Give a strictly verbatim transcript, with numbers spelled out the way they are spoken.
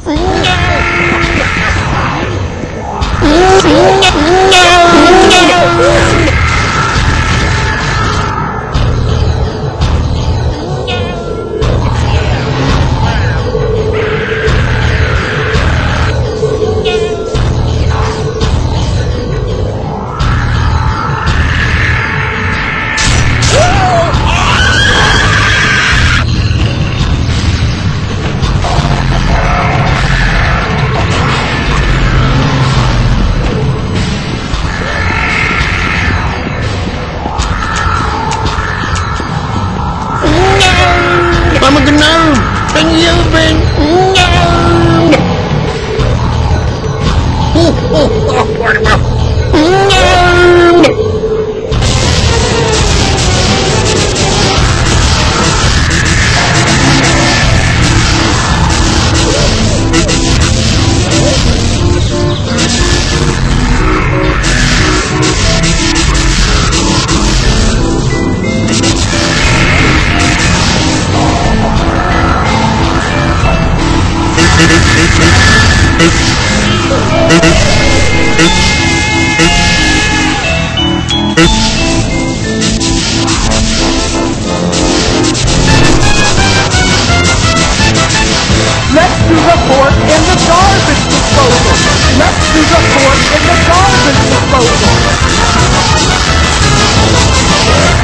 I'm a gnome, and you've been gnomed! Oh, oh, oh, what about gnomed! Let's do the port in the garbage disposal. Let's do the port in the garbage disposal.